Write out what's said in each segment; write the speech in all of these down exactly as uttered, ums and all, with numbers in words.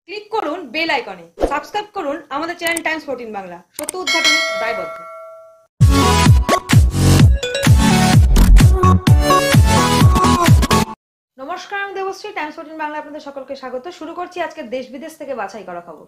Click করুন bell আইকনে, subscribe করুন আমাদের চ্যানেল টাইমস ফোরটিন বাংলা। সত্য উদ্ঘাটনে দায়বদ্ধ। নমস্কার, আমি দেবশ্রী। টাইমস ফোরটিন বাংলা আপনাদের সকলকে স্বাগত। শুরু করছি আজকে দেশ বিদেশ থেকে বাছাই করা খবর।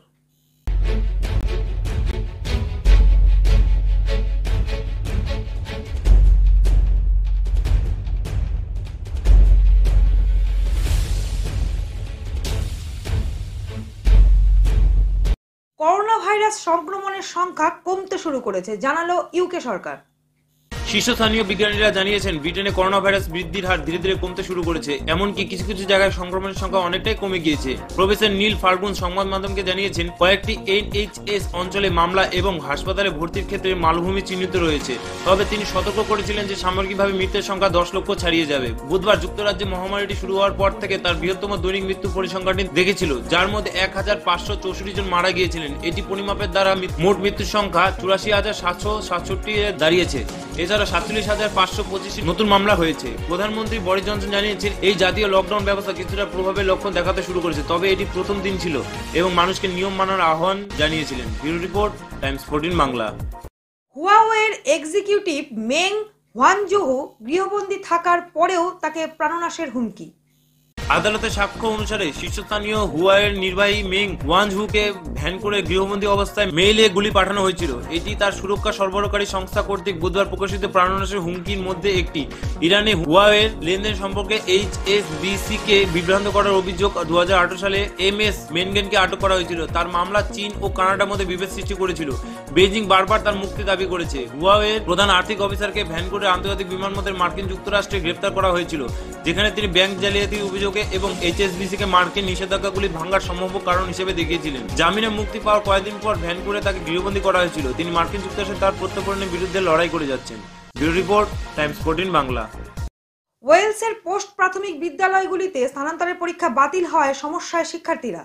করোনা ভাইরাস সংক্রমণের সংখ্যা কমতে শুরু করেছে, জানালো ইউকে সরকার। শীর্ষস্থানীয় বিজ্ঞানীরা জানিয়েছেন, ব্রিটেনে করোনা ভাইরাস বৃদ্ধির হার ধীরে ধীরে কমতে শুরু করেছে। এমনকি কিছু কিছু জায়গায় সংক্রমণের সংখ্যা অনেকটাই কমে গিয়েছে। প্রফেসর নীল ফার্গুন সংবাদ মাধ্যমকে জানিয়েছেন, কয়েকটি এনএইচএস অঞ্চলে মামলা এবং হাসপাতালে ভর্তির ক্ষেত্রে মালভূমি চিহ্নিত রয়েছে। তবে তিনি সতর্ক করেছিলেন যে সামগ্রিকভাবে মৃত্যুর সংখ্যা দশ লক্ষ ছাড়িয়ে যাবে। বুধবার যুক্তরাজ্যে মহামারীটি শুরু হওয়ার পর থেকে তার বৃহত্তম দৈনিক মৃত্যু পরিসংখ্যানটি দেখেছিল, যার মধ্যে এক হাজার পাঁচশো চৌষট্টি জন মারা গিয়েছিলেন। এটি পরিমাপের দ্বারা মোট মৃত্যুর সংখ্যা চুরাশি হাজার সাতশো সাতষট্টি দাঁড়িয়েছে। এছাড়া সাতচল্লিশ হাজার পাঁচশো পঁচিশ নতুন মামলা হয়েছে। প্রধানমন্ত্রী বরিস জনসন জানিয়েছেন, এই জাতীয় লকডাউন ব্যবস্থা কিছুটা প্রভাবের লক্ষণ দেখাতে শুরু করেছে, তবে এটি প্রথম দিন ছিল এবং মানুষকে নিয়ম মানার আহ্বান জানিয়েছিলেন। Bureau report, Times fourteen Bangla. হুয়াওয়ের এক্সিকিউটিভ মেং ওয়ানজুহু গৃহবন্দী থাকার পরেও তাকে প্রাণনাশের হুমকি। আদালতের সাক্ষ্য অনুসারে শীর্ষস্থানীয় হুয়াওয়ের নির্বাহী মেং ওয়ানজুকে ভ্যান করে গৃহবন্দী অবস্থায় মেইলে গুলি পাঠানো হয়েছিল। এটি তার সুরক্ষা সরবরাহকারী সংস্থা কর্তৃক বুধবার প্রকাশিত প্রাণনাশের হুমকির মধ্যে একটি। ইরানে হুয়াওয়ের লেনদেন সম্পর্কে এইচএসবিসি কে বিভ্রান্ত করার অভিযোগ দু হাজার আঠারো সালে এম এস মেনগেনকে আটক করা হয়েছিল। তার মামলা চীন ও কানাডার মধ্যে বিভেদ সৃষ্টি করেছিল। বেজিং বারবার তার মুক্তি দাবি করেছে। হুয়াওয়ের প্রধান আর্থিক অফিসারকে ভ্যান করে আন্তর্জাতিক বিমানবন্দরে মার্কিন যুক্তরাষ্ট্রে গ্রেফতার করা হয়েছিল, যেখানে তিনি ব্যাংক জালিয়াতির অভিযোগে এবং এইচএসবিসি কে মার্কিন নিষেধাজ্ঞাগুলি ভাঙার সম্ভাব্য কারণ হিসেবে দেখিয়েছিলেন। জামিনে মুক্তি পাওয়ার কয়েকদিন পর ভ্যান করে তাকে গৃহবন্দী করা হয়েছিল। তিনি মার্কিন যুক্তরাষ্ট্রে তার প্রত্যর্পণের বিরুদ্ধে লড়াই করে যাচ্ছেন। Bureau report, Times fourteen Bangla. ওয়েলসের পোস্ট প্রাথমিক বিদ্যালয়গুলিতে স্থানান্তরের পরীক্ষা বাতিল হওয়ায় সমস্যায় শিক্ষার্থীরা।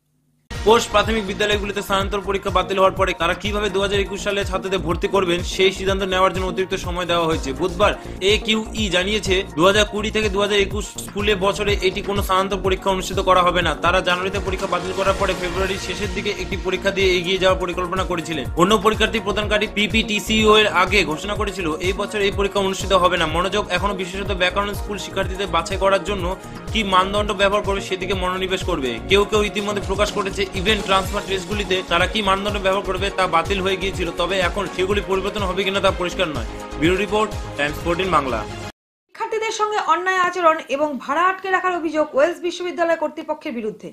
পোস্ট প্রাথমিক বিদ্যালয়গুলিতে স্থানান্তর পরীক্ষা বাতিল হওয়ার পরে তারা কিভাবে দু হাজার একুশ সালে ছাত্রদের ভর্তি করবেন সেই সিদ্ধান্ত নেওয়ার জন্য অতিরিক্ত সময় দেওয়া হয়েছে। বুধবার এ কিউ ই জানিয়েছে, দু হাজার কুড়ি থেকে দু হাজার একুশ স্কুলে বছরে এটি কোনো স্থানান্তর পরীক্ষা অনুষ্ঠিত করা হবে না। তারা জানুয়ারিতে পরীক্ষা বাতিল করার পরে ফেব্রুয়ারির শেষের দিকে একটি পরীক্ষা দিয়ে এগিয়ে যাওয়ার পরিকল্পনা করেছিলেন। অন্য পরীক্ষার্থী প্রদানকারী পিপিটিসিও এর আগে ঘোষণা করেছিল এই বছর এই পরীক্ষা অনুষ্ঠিত হবে না। মনোযোগ এখনো বিশেষত ব্যাকরণ স্কুল শিক্ষার্থীদের বাছাই করার জন্য কি মানদণ্ড ব্যবহার করবে সেদিকে মনোনিবেশ করবে। কেউ কেউ ইতিমধ্যে প্রকাশ করেছে ইভেন্ট ট্রান্সফার টেস্টগুলিতে তারা কি মানদণ্ড ব্যবহার করবে তা বাতিল হয়ে গিয়েছিল, তবে এখন সেগুলি পরিবর্তন হবে কিনা তা পরিষ্কার নয়। Bureau report, Times fourteen Bangla. শিক্ষার্থীদের সঙ্গে অন্যায় আচরণ এবং ভাড়া আটকে রাখার অভিযোগ ওয়েলস বিশ্ববিদ্যালয় কর্তৃপক্ষের বিরুদ্ধে।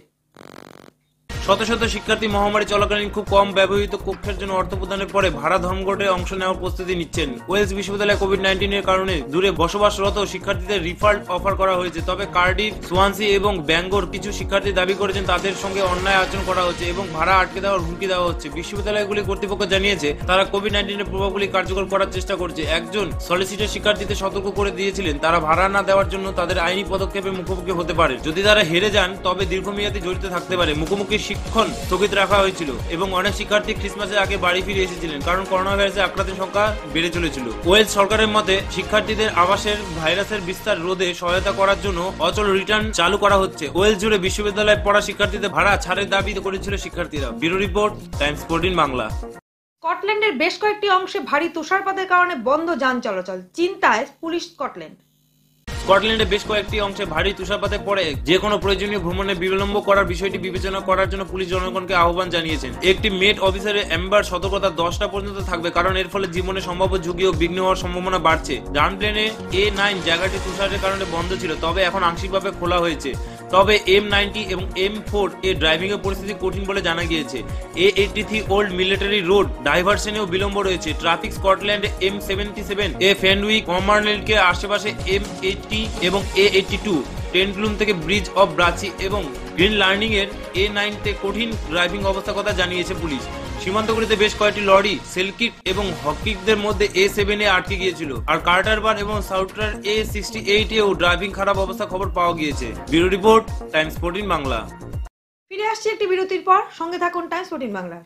শত শত শিক্ষার্থী মহামারী চলাকালীন খুব কম ব্যবহৃত কক্ষের জন্য অর্থ প্রদানের পরে ভাড়া ধর্মঘটে অংশ নেওয়ার প্রস্তুতি নিচ্ছেন। ওয়েলস বিশ্ববিদ্যালয়ে কোভিড নাইন্টিন এর কারণে দূরে বসবাসরত শিক্ষার্থীদের রিফান্ড অফার করা হয়েছে, তবে কার্ডিফ, সোয়ানসি এবং ব্যাঙ্গোর কিছু শিক্ষার্থী দাবি করেছেন তাদের সঙ্গে অন্যায় আচরণ করা হচ্ছে এবং ভাড়া আটকে দেওয়ার হুমকি দেওয়া হচ্ছে। বিশ্ববিদ্যালয়গুলি কর্তৃপক্ষ জানিয়েছে তারা কোভিড নাইন্টিন এর প্রভাবগুলি কার্যকর করার চেষ্টা করছে। একজন সলিসিটর শিক্ষার্থীদের সতর্ক করে দিয়েছিলেন তারা ভাড়া না দেওয়ার জন্য তাদের আইনি পদক্ষেপের মুখোমুখি হতে পারে। যদি তারা হেরে যান তবে দীর্ঘমেয়াদী জড়িত থাকতে পারে। মুখোমুখি শিক্ষণ স্থগিত রাখা হয়েছিল এবং অনেক শিক্ষার্থী ক্রিসমাসের আগে বাড়ি ফিরে এসেছিলেন কারণ করোনা ভাইরাসে আক্রান্তের সংখ্যা বেড়ে চলেছিল। ওয়েলস সরকারের মতে শিক্ষার্থীদের আবাসের ভাইরাসের বিস্তার রোধে সহায়তা করার জন্য অচল রিটার্ন চালু করা হচ্ছে। ওয়েলস জুড়ে বিশ্ববিদ্যালয়ে পড়া শিক্ষার্থীদের ভাড়া ছাড়ের দাবি করেছিল শিক্ষার্থীরা। Bureau report, Times fourteen Bangla. স্কটল্যান্ডের বেশ কয়েকটি অংশে ভারী তুষারপাতের কারণে বন্ধ যান চলাচল, চিন্তায় পুলিশ। স্কটল্যান্ড স্কটল্যান্ডে বেশ কয়েকটি অংশে ভারী তুষারপাতের পরে যে কোনো প্রয়োজনীয় ভ্রমণে বিলম্ব করার বিষয়টি বিবেচনা করার জন্য পুলিশ জনগণকে আহ্বান জানিয়েছেন। একটি মেট অফিসারের এম্বার সতর্কতা দশটা পর্যন্ত থাকবে কারণ এর ফলে জীবনে সম্ভাব্য ঝুঁকি ও বিঘ্ন হওয়ার সম্ভাবনা বাড়ছে। ডানপ্লেনে এ নাইন জায়গাটি তুষারের কারণে বন্ধ ছিল, তবে এখন আংশিকভাবে খোলা হয়েছে। তবে এম নাইনটি এবং এম ফোর এর ড্রাইভিং এর পরিস্থিতি কঠিন বলে জানা গিয়েছে। A eighty three old military road ডাইভারশনেও বিলম্ব রয়েছে। ট্রাফিক স্কটল্যান্ডে M seventy seven A Fenwick কমারনেলকে আশেপাশে এম এইটটি এবং এ এইটটি টু টেন্টলুম থেকে ব্রিজ অফ ব্রাচি এবং গ্রিন লার্নিং এর এ নাইন তে কঠিন ড্রাইভিং অবস্থার কথা জানিয়েছে পুলিশ। সীমান্তগুলিতে বেশ কয়েকটি লরি সেলকিক এবং হকিকদের মধ্যে এ সেভেন এ আটকে গিয়েছিল, আর কার্টারবার এবং সাউটার এ সিক্সটি এইট এও ড্রাইভিং খারাপ অবস্থা খবর পাওয়া গিয়েছে। Bureau report, Times fourteen Bangla. ফিরে আসছি একটি বিরতির পর, সঙ্গে থাকুন টাইমস ফোরটিন বাংলার।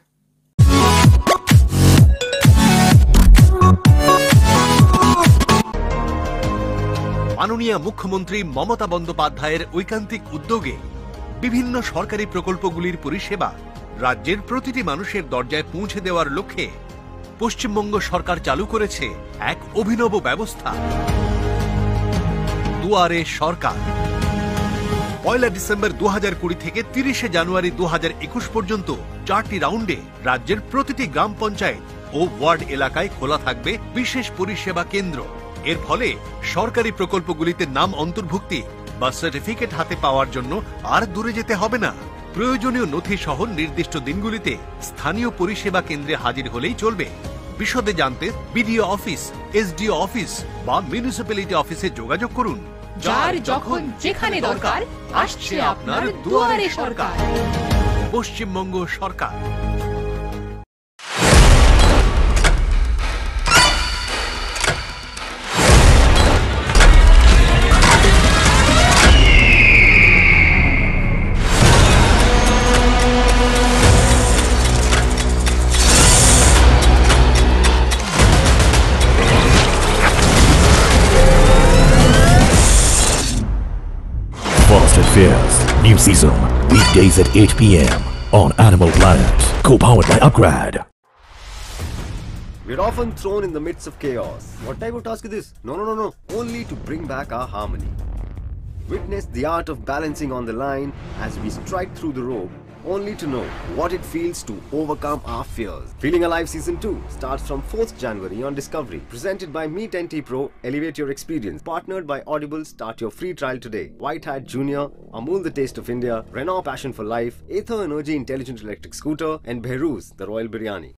মাননীয় মুখ্যমন্ত্রী মমতা বন্দ্যোপাধ্যায়ের ঐকান্তিক উদ্যোগে বিভিন্ন সরকারি প্রকল্পগুলির পরিষেবা রাজ্যের প্রতিটি মানুষের দরজায় পৌঁছে দেওয়ার লক্ষ্যে পশ্চিমবঙ্গ সরকার চালু করেছে এক অভিনব ব্যবস্থা, দুয়ারে সরকার। পয়লা ডিসেম্বর দু হাজার কুড়ি থেকে তিরিশে জানুয়ারি দু হাজার একুশ পর্যন্ত চারটি রাউন্ডে রাজ্যের প্রতিটি গ্রাম পঞ্চায়েত ও ওয়ার্ড এলাকায় খোলা থাকবে বিশেষ পরিষেবা কেন্দ্র। এর ফলে সরকারি প্রকল্পগুলিতে নাম অন্তর্ভুক্তি বা সার্টিফিকেট হাতে পাওয়ার জন্য আর দূরে যেতে হবে না। প্রয়োজনীয় নথি সহ নির্দিষ্ট দিনগুলিতে স্থানীয় পরিষেবা কেন্দ্রে হাজির হলেই চলবে। বিশদে জানতে বিডিও অফিস, এসডিও অফিস বা মিউনিসিপ্যালিটি অফিসে যোগাযোগ করুন। যার যখন যেখানে দরকার আসছে আপনার দুয়ারে সরকার। পশ্চিমবঙ্গ সরকার। Fast and Fierce, new season, weekdays at eight p m on Animal Planet, co-powered by Upgrad. We're often thrown in the midst of chaos. What type of task is this? No, no, no, no. Only to bring back our harmony. Witness the art of balancing on the line as we strike through the rope, only to know what it feels to overcome our fears. Feeling Alive Season two starts from fourth January on Discovery. Presented by Meet N T Pro, elevate your experience. Partnered by Audible, start your free trial today. White Hat Junior, Amul the Taste of India, Renault Passion for Life, Ather Energy Intelligent Electric Scooter, and Behrooz, the Royal Biryani.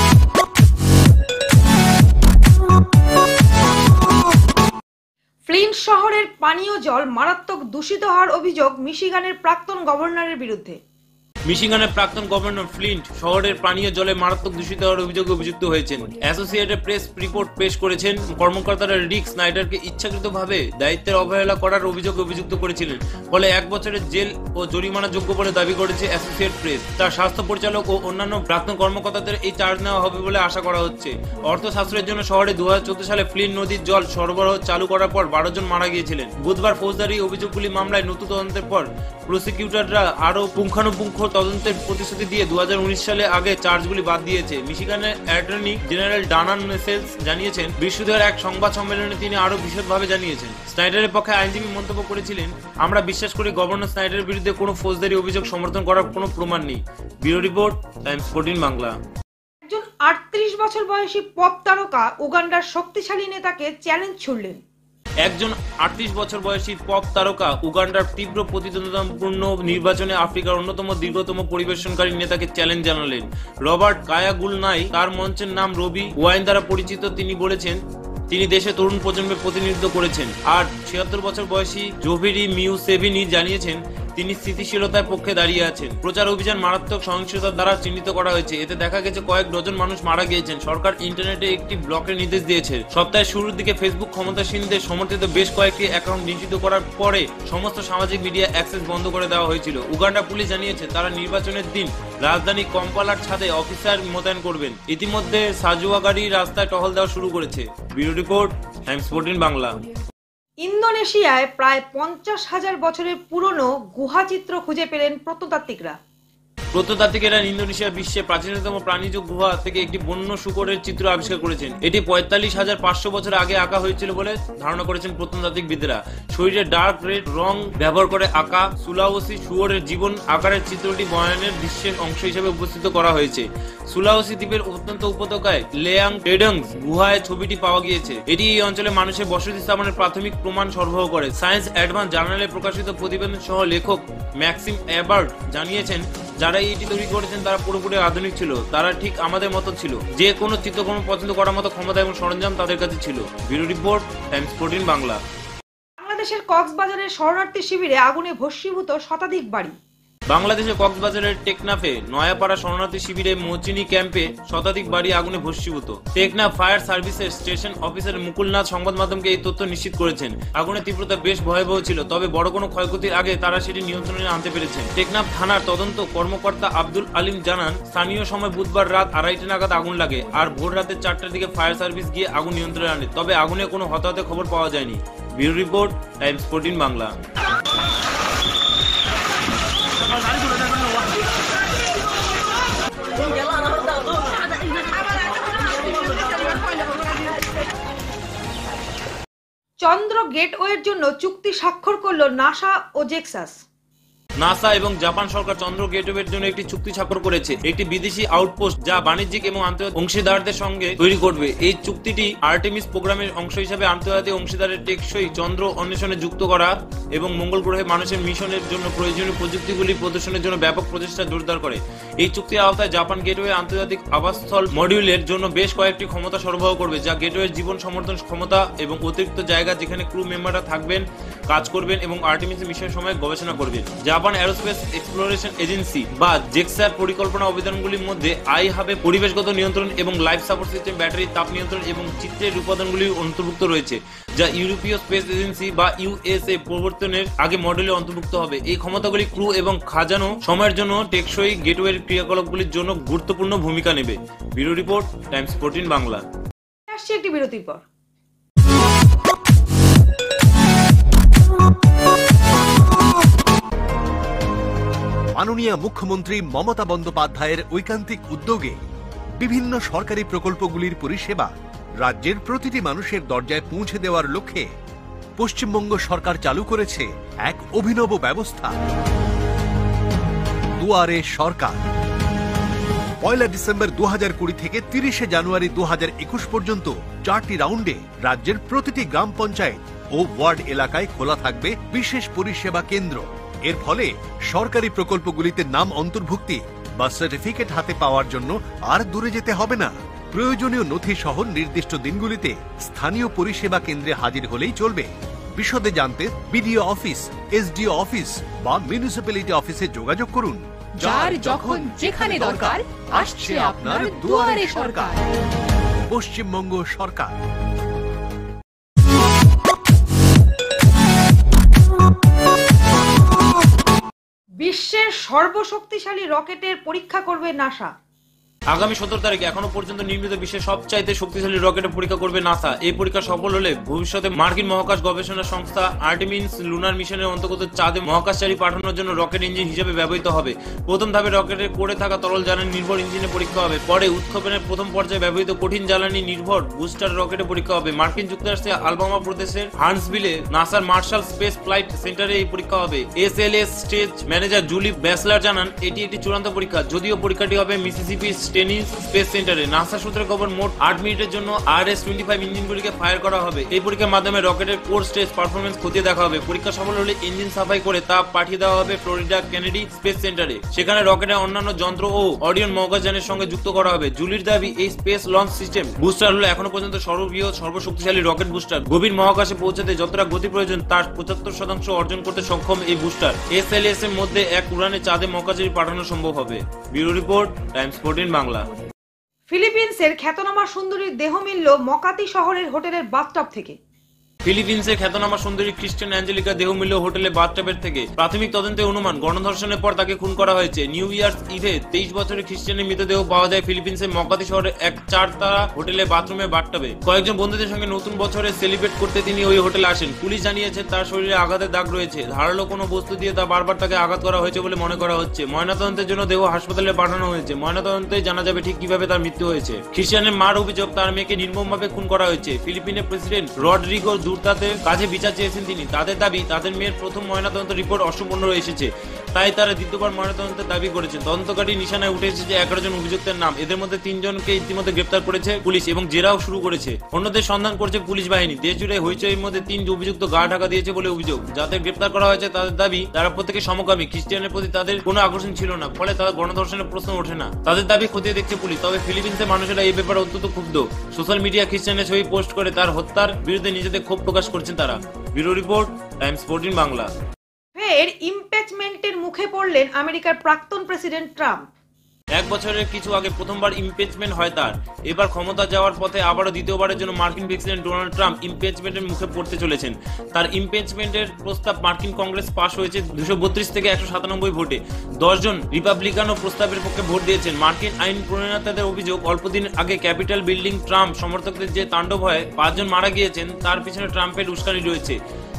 Flint শহরের পানীয় জল মারাত্মক দূষিত হওয়ার অভিযোগ মিশিগানের প্রাক্তন গভর্নরের বিরুদ্ধে। মিশিগানের প্রাক্তন গভর্নর ফ্লিন্ট শহরের পানীয় জলে মারাত্মক দূষিত হওয়ার অভিযোগে অভিযুক্ত হয়েছেন। অ্যাসোসিয়েটেড প্রেস রিপোর্ট পেশ করেছেন। কর্মকর্তারা রিক স্নাইডারকে ইচ্ছাকৃতভাবে দায়িত্বের অবহেলা করার অভিযোগে অভিযুক্ত করেছিলেন। ফলে এক বছরের জেল ও জরিমানাযোগ্য বলে দাবি করেছে অ্যাসোসিয়েটেড প্রেস। তার স্বাস্থ্য পরিচালক ও অন্যান্য প্রাক্তন কর্মকর্তাদের এই চার্জ নেওয়া হবে বলে আশা করা হচ্ছে। অর্থ সাশ্রয়ের জন্য শহরে দু হাজার চোদ্দ সালে ফ্লিন্ট নদীর জল সরবরাহ চালু করার পর বারো জন মারা গিয়েছিলেন। বুধবার ফৌজদারি অভিযোগগুলি মামলায় নতুন তদন্তের পর প্রসিকিউটররা আরও পুঙ্খানুপুঙ্খ তদন্তের প্রতিশ্রুতি দিয়ে দু হাজার উনিশ সালে আগে চার্জগুলি বাদ দিয়েছে। মিশিগানের অ্যাটর্নি জেনারেল ডানান নেসেলস জানিয়েছেন। বৃহস্পতিবার এক সংবাদ সম্মেলনে তিনি আরও বিশদভাবে জানিয়েছেন। স্নাইডারের পক্ষে আইনজীবী মন্তব্য করেছিলেন, আমরা বিশ্বাস করি গভর্নর স্নাইডারের বিরুদ্ধে কোনো ফৌজদারি অভিযোগ সমর্থন করার কোনো প্রমাণ নেই। Bureau report, Times fourteen Bangla. একজন আটত্রিশ বছর বয়সী পপ তারকা উগান্ডার শক্তিশালী নেতাকে চ্যালেঞ্জ ছুড়লেন। একজন আটত্রিশ বছর বয়সী পপ তারকা উগান্ডার তীব্র প্রতিদ্বন্দ্বিতাপূর্ণ নির্বাচনে আফ্রিকার অন্যতম দীর্ঘতম পরিবেশনকারী নেতাকে চ্যালেঞ্জ জানালেন। রবার্ট কায়াগুলনাই, তার মঞ্চের নাম রবি ওয়াইন দ্বারা পরিচিত, তিনি বলেছেন তিনি দেশে তরুণ প্রজন্মের প্রতিনিধিত্ব করেছেন। আর ছিয়াত্তর বছর বয়সী জোভেরি মিউসেভিনি জানিয়েছেন তিনি স্থিতিশীলতার পক্ষে দাঁড়িয়ে আছেন। প্রচার অভিযান মারাত্মক সহিংসতার দ্বারা চিহ্নিত করা হয়েছে। এতে দেখা গেছে কয়েক ডজন মানুষ মারা গিয়েছেন। সরকার ইন্টারনেটে একটি ব্লকের নির্দেশ দিয়েছে। সপ্তাহের শুরুর দিকে ফেসবুক ক্ষমতাসীনদের সমর্থিত বেশ কয়েকটি অ্যাকাউন্ট নিষিদ্ধ করার পরে সমস্ত সামাজিক মিডিয়া অ্যাক্সেস বন্ধ করে দেওয়া হয়েছিল। উগান্ডা পুলিশ জানিয়েছে তারা নির্বাচনের দিন রাজধানী কম্পালার ছাদে অফিসার মোতায়েন করবেন। ইতিমধ্যে সাজুয়া গাড়ি রাস্তায় টহল দেওয়া শুরু করেছে। Bureau report, Times fourteen Bangla. ইন্দোনেশিয়ায় প্রায় পঞ্চাশ হাজার বছরের পুরনো গুহাচিত্র খুঁজে পেলেন প্রত্নতাত্ত্বিকরা। প্রত্নতাত্ত্বিকেরা ইন্দোনেশিয়ার বিশ্বের প্রাচীনতম প্রাণীজ গুহা থেকে একটি বন্য শূকরের চিত্র আবিষ্কার করেছেন। এটি পঁয়তাল্লিশ হাজার পাঁচশো বছর আগে আঁকা হয়েছিল বলে ধারণা করেছেন প্রত্নতাত্ত্বিকবিদরা। শরীরে ডার্ক রেড রং ব্যবহার করে আঁকা সুলাওসি শুয়োরের জীবন আকারের চিত্রটি বয়ানের দৃশ্যের অংশ হিসেবে উপস্থিত করা হয়েছে। সুলাওসি দ্বীপের অত্যন্ত উপত্যকায় লেয়াং টেডংস গুহায় ছবিটি পাওয়া গিয়েছে। এটি এই অঞ্চলে মানুষের বসতি স্থাপনের প্রাথমিক প্রমাণ সরবরাহ করে। সায়েন্স অ্যাডভান্স জার্নালে প্রকাশিত প্রতিবেদন সহ লেখক ম্যাক্সিম অ্যাবার্ট জানিয়েছেন যারা এটি তৈরি করেছেন তারা পুরোপুরি আধুনিক ছিল। তারা ঠিক আমাদের মতো ছিল, যে কোনো চিত্রকর্ম পছন্দ করার মতো ক্ষমতা এবং সরঞ্জাম তাদের কাছে ছিল। Bureau report, Times fourteen Bangla. বাংলাদেশের কক্সবাজারের শরণার্থী শিবিরে আগুনে ভস্মীভূত শতাধিক বাড়ি। বাংলাদেশের কক্সবাজারের টেকনাফে নয়াপাড়া শরণার্থী শিবিরে মোচিনি ক্যাম্পে শতাধিক বাড়ি আগুনে ভস্মীভূত। টেকনাফ ফায়ার সার্ভিসের স্টেশন অফিসার মুকুলনাথ সংবাদ মাধ্যমকে এই তথ্য নিশ্চিত করেছেন। আগুনের তীব্রতা বেশ ভয়াবহ ছিল, তবে বড় কোনো ক্ষয়ক্ষতির আগে তারা সেটি নিয়ন্ত্রণে আনতে পেরেছেন। টেকনাফ থানার তদন্ত কর্মকর্তা আব্দুল আলিম জানান, স্থানীয় সময় বুধবার রাত আড়াইটা নাগাদ আগুন লাগে। আর ভোর রাতের চারটার দিকে ফায়ার সার্ভিস গিয়ে আগুন নিয়ন্ত্রণে আনে, তবে আগুনে কোনো হতাহতের খবর পাওয়া যায়নি। Bureau report, Times fourteen Bangla. চন্দ্র গেটওয়ের জন্য চুক্তি স্বাক্ষর করলো নাসা ও জেক্সাস। নাসা এবং জাপান সরকার চন্দ্র গেটওয়ের জন্য একটি চুক্তি স্বাক্ষর করেছে, একটি বিদেশি আউটপোস্ট যা বাণিজ্যিক এবং আন্তর্জাতিক অংশীদারদের সঙ্গে তৈরি করবে। এই চুক্তিটি আর্টেমিস প্রোগ্রামের অংশ হিসেবে আন্তর্জাতিক অংশীদারের টেকসই চন্দ্র অন্বেষণে যুক্ত করা এবং মঙ্গল গ্রহে মানুষের মিশনের জন্য প্রয়োজনীয় প্রযুক্তিগুলি প্রদর্শনের জন্য ব্যাপক প্রচেষ্টা জোরদার করে। এই চুক্তির আওতায় জাপান গেটওয়ে আন্তর্জাতিক আবাসস্থল মডিউলের জন্য বেশ কয়েকটি ক্ষমতা সরবরাহ করবে, যা গেটওয়ের জীবন সমর্থন ক্ষমতা এবং অতিরিক্ত জায়গা যেখানে ক্রু মেম্বাররা থাকবেন, কাজ করবেন এবং আর্টেমিস মিশনের সময় গবেষণা করবেন। জাপান এরোস্পেস এক্সপ্লোরেশন এজেন্সি বা জেক্সার পরিকল্পনা অভিযানগুলির মধ্যে আই হাবে পরিবেশগত নিয়ন্ত্রণ এবং লাইফ সাপোর্ট সিস্টেম, ব্যাটারি তাপ নিয়ন্ত্রণ এবং চিত্রের উপাদানগুলি অন্তর্ভুক্ত রয়েছে, যা ইউরোপীয় স্পেস এজেন্সি বা ইউএসএ প্রবর্তনের আগে মডেলে অন্তর্ভুক্ত হবে। এই ক্ষমতাগুলি ক্রু এবং খাজানো সময়ের জন্য টেকসই গেটওয়ের ক্রিয়াকলাপগুলির জন্য গুরুত্বপূর্ণ ভূমিকা নেবে। Bureau report, Times fourteen Bangla. আসছে একটি বিরতির পর। মাননীয় মুখ্যমন্ত্রী মমতা বন্দ্যোপাধ্যায়ের ঐকান্তিক উদ্যোগে বিভিন্ন সরকারি প্রকল্পগুলির পরিষেবা রাজ্যের প্রতিটি মানুষের দরজায় পৌঁছে দেওয়ার লক্ষ্যে পশ্চিমবঙ্গ সরকার চালু করেছে এক অভিনব ব্যবস্থা, দুয়ারে সরকার। পয়লা ডিসেম্বর দু হাজার কুড়ি থেকে তিরিশে জানুয়ারি দু হাজার একুশ পর্যন্ত চারটি রাউন্ডে রাজ্যের প্রতিটি গ্রাম পঞ্চায়েত ও ওয়ার্ড এলাকায় খোলা থাকবে বিশেষ পরিষেবা কেন্দ্র। এর ফলে সরকারি প্রকল্পগুলিতে নাম অন্তর্ভুক্তি বা সার্টিফিকেট হাতে পাওয়ার জন্য আর দূরে যেতে হবে না। প্রয়োজনীয় নথি সহ নির্দিষ্ট দিনগুলিতে স্থানীয় পরিষেবা কেন্দ্রে হাজির হলেই চলবে। বিশদে জানতে বিডিও অফিস, এসডিও অফিস বা মিউনিসিপ্যালিটি অফিসে যোগাযোগ করুন। যার যখন যেখানে দরকার আসছে আপনার দুয়ারে সরকার। পশ্চিমবঙ্গ সরকার। বিশ্বের সর্বশক্তিশালী রকেটের পরীক্ষা করবে নাসা। আগামী সতেরো তারিখে এখনো পর্যন্ত নির্মিত বিশ্বের সবচাইতে শক্তিশালী রকেটের পরীক্ষা করবে নাসা। এই পরীক্ষা সফল হলে ভবিষ্যতে মার্কিন মহাকাশ গবেষণা সংস্থা আর্টেমিস লুনার মিশনের অন্তর্গত চাঁদে মহাকাশচারী পাঠানোর জন্য রকেট ইঞ্জিন হিসেবে ব্যবহৃত হবে। প্রথম ধাপে রকেটের পড়ে থাকা তরল জ্বালানি নির্ভর ইঞ্জিনে পরীক্ষা হবে। পরে উৎক্ষেপণের প্রথম পর্যায়ে ব্যবহৃত কঠিন জ্বালানি নির্ভর বুস্টার রকেটে পরীক্ষা হবে। মার্কিন যুক্তরাষ্ট্রের আলবামা প্রদেশের হান্টসভিলে নাসার মার্শাল স্পেস ফ্লাইট সেন্টারে এই পরীক্ষা হবে। S L S stage manager Julie Bassler জানান, এটি একটি চূড়ান্ত পরীক্ষা, যদিও পরীক্ষাটি হবে মিসিসিপি স্টেনিস স্পেস সেন্টারে। নাসা সূত্রে খবর, মোট আট মিনিটের জন্য আর এস টোয়েন্টি ফাইভ ইঞ্জিনগুলিকে ফায়ার করা হবে। এই পরীক্ষার মাধ্যমে রকেটের কোর স্টেজ পারফরমেন্স খতিয়ে দেখা হবে। পরীক্ষা সফল হলে ইঞ্জিন সাফাই করে তা পাঠিয়ে দেওয়া হবে ফ্লোরিডা কেনেডি স্পেস সেন্টারে। সেখানে রকেটের অন্যান্য যন্ত্র ও অরিয়ন মহাকাশযানের সঙ্গে যুক্ত করা হবে। জুলির দাবি, এই স্পেস লঞ্চ সিস্টেম বুস্টার হলো এখনো পর্যন্ত সর্ববৃহৎ সর্বশক্তিশালী রকেট বুস্টার। গভীর মহাকাশে পৌঁছাতে যতটা গতি প্রয়োজন তার পঁচাত্তর শতাংশ অর্জন করতে সক্ষম এই বুস্টার। এস এল এস এর মধ্যে এক উড়ানে চাঁদে মহাকাশচারী পাঠানো সম্ভব হবে। Bureau report, Times fourteen Bangla. ফিলিপিন্সের খ্যাতনামা সুন্দরীর দেহ মিলল মকাতি শহরের হোটেলের বাথটব থেকে। ফিলিপিন্সের খ্যাতনামা সুন্দরী ক্রিস্টিয়ান অ্যাঞ্জেলিকা দেহ মিলল হোটেলে বাথটবের থেকে। প্রাথমিক তদন্তে অনুমান, গণধর্ষণের পর তাকে খুন করা হয়েছে। নিউ ইয়ার্স ইভে তেইশ বছরের খ্রিস্টিয়ানের মৃতদেহ পাওয়া যায় ফিলিপিন্সের মকাতি শহরের এক চার তারা হোটেলে বাথরুমে বাথটবে। কয়েকজন বন্ধুদের সঙ্গে নতুন বছরে সেলিব্রেট করতে তিনি ওই হোটেলে আসেন। পুলিশ জানিয়েছে তার শরীরে আঘাতের দাগ রয়েছে। ধারালো কোনো বস্তু দিয়ে তা বারবার তাকে আঘাত করা হয়েছে বলে মনে করা হচ্ছে। ময়নাতদন্তের জন্য দেহ হাসপাতালে পাঠানো হয়েছে। ময়নাতদন্তে জানা যাবে ঠিক কিভাবে তার মৃত্যু হয়েছে। খ্রিস্টিয়ানের মার অভিযোগ, তার মেয়েকে নির্মমভাবে খুন করা হয়েছে। ফিলিপিনের প্রেসিডেন্ট রডরিগো দুর্তাতের কাছে বিচার চেয়েছেন তিনি। তাদের দাবি, তাদের মেয়ের প্রথম ময়নাতদন্ত রিপোর্ট অসম্পূর্ণ এসেছে, তাই তারা দ্বিতীয়বার ময়নাতদন্তের দাবি করেছেন। তদন্তকারী নিশানায় উঠে এসেছে এগারো জন অভিযুক্তের নাম। এদের মধ্যে তিনজনকে ইতিমধ্যে গ্রেপ্তার করেছে পুলিশ এবং জেরাও শুরু করেছে। অন্যদের সন্ধান করছে পুলিশ বাহিনী। দেশ জুড়ে হইচইয়ের মধ্যে তিন অভিযুক্ত গা ঢাকা দিয়েছে বলে অভিযোগ। যাদের গ্রেপ্তার করা হয়েছে তাদের দাবি, তারা প্রত্যেকে সমকামী। খ্রিস্টিয়ানের প্রতি তাদের কোনো আকর্ষণ ছিল না, ফলে তাদের গণধর্ষণের প্রশ্ন ওঠে না। তাদের দাবি খতিয়ে দেখছে পুলিশ। তবে ফিলিপিন্সের মানুষেরা এই ব্যাপারে অত্যন্ত ক্ষুব্ধ। সোশ্যাল মিডিয়া খ্রিস্টিয়ানের ছবি পোস্ট করে তার হত্যার বিরুদ্ধে নিজেদের ক্ষোভ প্রকাশ করছেন তারা। Bureau report, Times fourteen Bangla. ফের ইমপিচমেন্টের মুখে পড়লেন আমেরিকার প্রাক্তন প্রেসিডেন্ট ট্রাম্প। এক বছরের কিছু আগে প্রথমবার ইমপিচমেন্ট হয় তার। এবার ক্ষমতা যাওয়ার পথে আবারও দ্বিতীয়বারের জন্য মার্কিন প্রেসিডেন্ট ডোনাল্ড ট্রাম্প ইমপিচমেন্টের মুখে পড়তে চলেছেন। তার ইমপিচমেন্টের প্রস্তাব মার্কিন কংগ্রেস পাশ হয়েছে দুশো বত্রিশ থেকে একশো সাতানব্বই ভোটে। দশ জন রিপাবলিকানও প্রস্তাবের পক্ষে ভোট দিয়েছেন। মার্কিন আইন প্রণেতাদের অভিযোগ, অল্পদিন আগে ক্যাপিটাল বিল্ডিং ট্রাম্প সমর্থকদের যে তাণ্ডব হয়, পাঁচজন মারা গিয়েছেন, তার পিছনে ট্রাম্পের উস্কানি রয়েছে।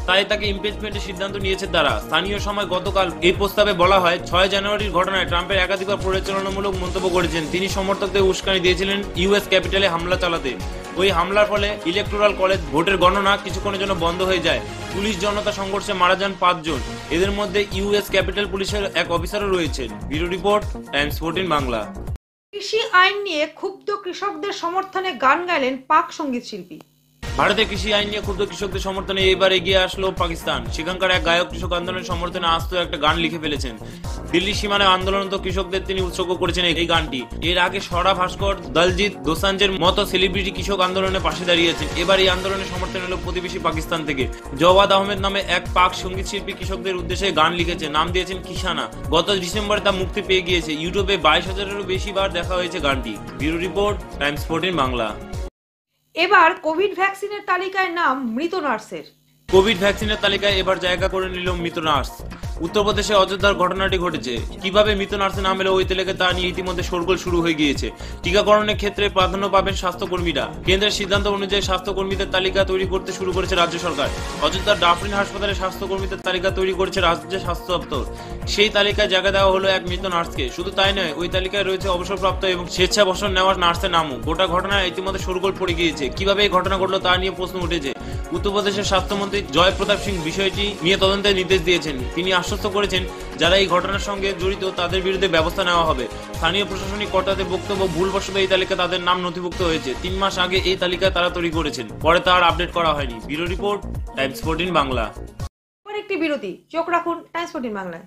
তাই তাকে ইমপিচমেন্টের সিদ্ধান্ত নিয়েছে তারা। স্থানীয় সময় গতকাল এই প্রস্তাবে বলা হয়, ছয় জানুয়ারির ঘটনায় ট্রাম্পের একাধিকবার পরিচালনামূলক মন্তব্য করেছেন। তিনি সমর্থকদের উস্কানি দিয়েছিলেন ইউএস ক্যাপিটালে হামলা চালাতে। ওই হামলার ফলে ইলেকটোরাল কলেজ ভোটের গণনা কিছুক্ষণের জন্য বন্ধ হয়ে যায়। পুলিশ জনতা সংঘর্ষে মারা যান পাঁচজন, এদের মধ্যে ইউএস ক্যাপিটাল পুলিশের এক অফিসারও রয়েছেন। Bureau report, Times fourteen Bangla. কৃষি আইন নিয়ে ক্ষুব্ধ কৃষকদের সমর্থনে গান গাইলেন পাক সঙ্গীত শিল্পী। ভারতের কৃষি আইন নিয়ে ক্ষুব্ধ কৃষকদের সমর্থনে এবার এগিয়ে আসলো পাকিস্তান। সেখানকার এক গায়ক কৃষক আন্দোলনের সমর্থনে আস্ত একটা গান লিখে ফেলেছেন। দিল্লি সীমানায় আন্দোলনরত কৃষকদের তিনি উৎসর্গ করেছেন এই গানটি। এর আগে স্বরা ভাস্কর, দলজিৎ দোসাঞ্জের মতো সেলিব্রিটি কৃষক আন্দোলনের পাশে দাঁড়িয়েছেন। এবার এই আন্দোলনের সমর্থন এলো প্রতিবেশী পাকিস্তান থেকে। জওয়াদ আহমেদ নামে এক পাক সঙ্গীত শিল্পী কৃষকদের উদ্দেশ্যে গান লিখেছে, নাম দিয়েছেন কিষানা। গত ডিসেম্বরে তা মুক্তি পেয়ে গিয়েছে। ইউটিউবে বাইশ হাজারেরও বেশি বার দেখা হয়েছে গানটি। Bureau report, Times fourteen Bangla. এবার কোভিড ভ্যাকসিনের তালিকায় নাম মৃত নার্সের। কোভিড ভ্যাকসিনের তালিকায় এবার জায়গা করে নিল মৃত নার্স। উত্তরপ্রদেশে অযোধ্যার ঘটনাটি ঘটেছে। কিভাবে মৃত নার্সের নাম এলো ওই তালিকায় তা নিয়ে ইতিমধ্যে শোরগোল শুরু হয়ে গিয়েছে। টিকাকরণের ক্ষেত্রে প্রাধান্য পাবেন স্বাস্থ্যকর্মীরা। কেন্দ্রের সিদ্ধান্ত অনুযায়ী স্বাস্থ্যকর্মীদের তালিকা তৈরি করতে শুরু করেছে রাজ্য সরকার। অযোধ্যার ডাফরিন হাসপাতালে স্বাস্থ্যকর্মীদের তালিকা তৈরি করেছে রাজ্য স্বাস্থ্য দপ্তর। সেই তালিকায় জায়গা দেওয়া হলো এক মৃত নার্সকে। শুধু তাই নয়, ওই তালিকায় রয়েছে অবসরপ্রাপ্ত এবং স্বেচ্ছাবসর নেওয়া নার্সের নামও। গোটা ঘটনায় ইতিমধ্যে শোরগোল পড়ে গিয়েছে। কিভাবে এই ঘটনা ঘটলো তা নিয়ে প্রশ্ন উঠেছে। উত্তরপ্রদেশের স্বাস্থ্যমন্ত্রী জয় প্রতাপ সিং বিষয়টি নিয়ে তদন্তের নির্দেশ দিয়েছেন। তিনি আশ্বস্ত করেছেন, যারা এই ঘটনার সঙ্গে জড়িত তাদের বিরুদ্ধে ব্যবস্থা নেওয়া হবে। স্থানীয় প্রশাসনিক কর্তাদের বক্তব্য, ভুলবশত এই তালিকায় তাদের নাম নথিভুক্ত হয়েছে। তিন মাস আগে এই তালিকা তারা তৈরি করেছেন, পরে তা আর আপডেট করা হয়নি। Bureau report, Times fourteen Bangla. একটি বিরতি, চোখ রাখুন টাইমস ফোরটিন বাংলায়।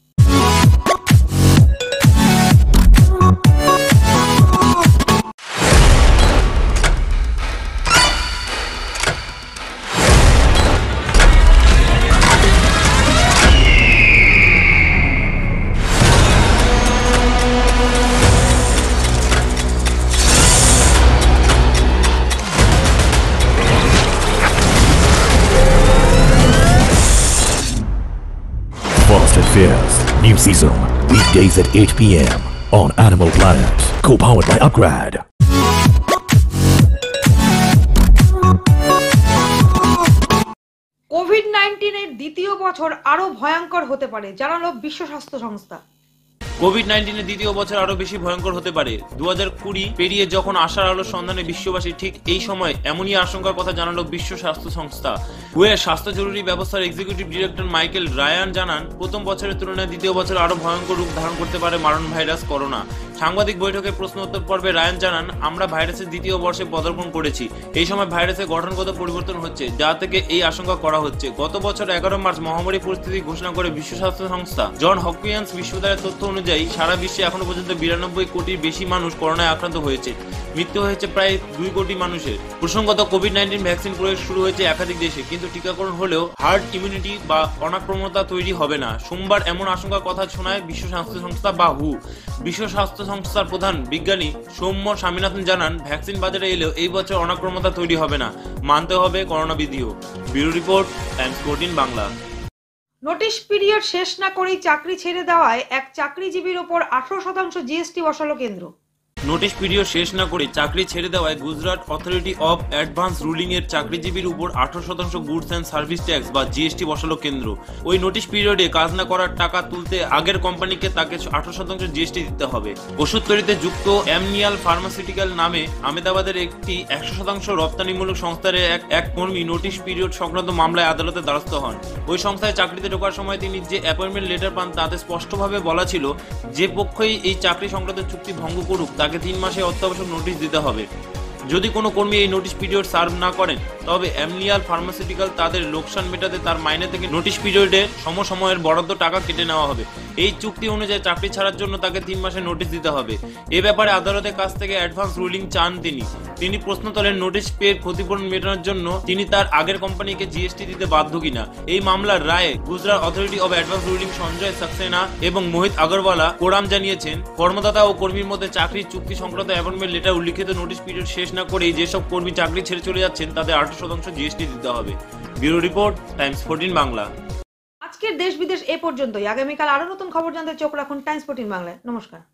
Fast and Fierce, new season, weekdays at eight p m on Animal Planet, co-powered by Upgrade. Covid নাইন্টিনের দ্বিতীয় বছর আরো ভয়ঙ্কর হতে পারে, জানালো বিশ্ব স্বাস্থ্য সংস্থা। কোভিড নাইন্টিনের দ্বিতীয় বছর আরো বেশি ভয়ঙ্কর হতে পারে। দু হাজার কুড়ি পেরিয়ে যখন আশার আলোর সন্ধানে বিশ্ববাসী, ঠিক এই সময় এমনই আশঙ্কার কথা জানালো বিশ্ব স্বাস্থ্য সংস্থা। ওয়ের স্বাস্থ্য জরুরি ব্যবস্থার এক্সিকিউটিভ ডিরেক্টর মাইকেল রায়ান জানান, প্রথম বছরের তুলনায় দ্বিতীয় বছর আরো ভয়ঙ্কর রূপ ধারণ করতে পারে মারণ ভাইরাস করোনা। সাংবাদিক বৈঠকে প্রশ্ন উত্তর পর্বে রায়ান জানান, আমরা ভাইরাসের দ্বিতীয় বর্ষে পদার্পণ করেছি। এই সময় ভাইরাসের গঠনগত পরিবর্তন হচ্ছে, যা থেকে এই আশঙ্কা করা হচ্ছে। গত বছর এগারো মার্চ মহামারী পরিস্থিতি ঘোষণা করে বিশ্ব স্বাস্থ্য সংস্থা। জন হপকিন্স বিশ্ববিদ্যালয়ের তথ্য অনুযায়ী সারা বিশ্বে এখনো পর্যন্ত বিরানব্বই কোটির বেশি মানুষ করোনায় আক্রান্ত হয়েছে। মৃত্যু হয়েছে প্রায় দুই কোটি মানুষের। প্রসঙ্গত, কোভিড নাইন্টিন ভ্যাকসিন প্রয়োগ শুরু হয়েছে একাধিক দেশে, কিন্তু টিকাকরণ হলেও হার্ড ইমিউনিটি বা অনাক্রমণতা তৈরি হবে না। সোমবার এমন আশঙ্কার কথা শোনায় বিশ্ব স্বাস্থ্য সংস্থা বা হু। বিশ্ব স্বাস্থ্য সংস্থার প্রধান বিজ্ঞানী সৌম্য স্বামীনাথন জানান, ভ্যাকসিন বাজারে এলেও এই বছর অনাক্রমণতা তৈরি হবে না, মানতে হবে করোনা বিধিও। Bureau report, Times fourteen Bangla. Notice period শেষ না করেই চাকরি ছেড়ে দেওয়ায় এক চাকরিজীবীর ওপর আঠারো শতাংশ জিএসটি বসালো কেন্দ্র। নোটিশ পিরিয়ড শেষ না করে চাকরি ছেড়ে দেওয়ায় Gujarat authority of advance ruling এর চাকরিজীবীর উপর আঠারো শতাংশ গুডস অ্যান্ড সার্ভিস ট্যাক্স বা জিএসটি বসালো কেন্দ্র। ওই নোটিশ পিরিয়ডে কাজ না করার টাকা তুলতে আগের কোম্পানিকে তাকে আঠারো শতাংশ জিএসটি দিতে হবে। ওষুধ তৈরিতে যুক্ত অ্যামনিয়াল ফার্মাসিউটিক্যাল নামে আহমেদাবাদের একটি একশো শতাংশ রপ্তানিমূলক সংস্থার এক এক কর্মী নোটিশ পিরিয়ড সংক্রান্ত মামলায় আদালতে দ্বারস্থ হন। ওই সংস্থায় চাকরিতে ঢোকার সময় তিনি যে অ্যাপয়েন্টমেন্ট লেটার পান তাতে স্পষ্টভাবে বলা ছিল, যে পক্ষই এই চাকরি সংক্রান্ত চুক্তি ভঙ্গ করুক তাকে তিন মাসে অত্যাবশ্যক নোটিশ দিতে হবে। যদি কোনো কর্মী এই নোটিশ পিরিয়ড সার্ভ না করেন, তবে অ্যামনিয়াল ফার্মাসিউটিক্যাল তাদের লোকসান মেটাতে তার মাইনে থেকে নোটিশ পিরিয়ডে সমসময়ের বরাদ্দ টাকা কেটে নেওয়া হবে। এই চুক্তি অনুযায়ী চাকরি ছাড়ার জন্য তাকে তিন মাসের নোটিশ দিতে হবে। এ ব্যাপারে আদালতের কাছ থেকে অ্যাডভান্স রুলিং চান তিনি। তিনি প্রশ্ন তোলেন, নোটিশ পেয়ে ক্ষতিপূরণ মেটানোর জন্য তিনি তার আগের কোম্পানিকে জিএসটি দিতে বাধ্য কিনা। এই মামলার রায়ে Gujarat authority of advance ruling Sanjay Saxena এবং মোহিত আগরওয়ালা কোরাম জানিয়েছেন, কর্মদাতা ও কর্মীর মধ্যে চাকরির চুক্তি সংক্রান্ত অ্যাপয়েন্টমেন্ট লেটার উল্লিখিত নোটিশ পিরিয়ড শেষ না করেই যেসব কর্মী চাকরি ছেড়ে চলে যাচ্ছেন তাদের আঠারো শতাংশ জিএসটি দিতে হবে। Bureau report, Times fourteen Bangla. আজকের দেশ বিদেশ এ পর্যন্তই। আগামীকাল আরো নতুন খবর জানতে চোখ রাখুন টাইমস ফোরটিন বাংলায়। নমস্কার।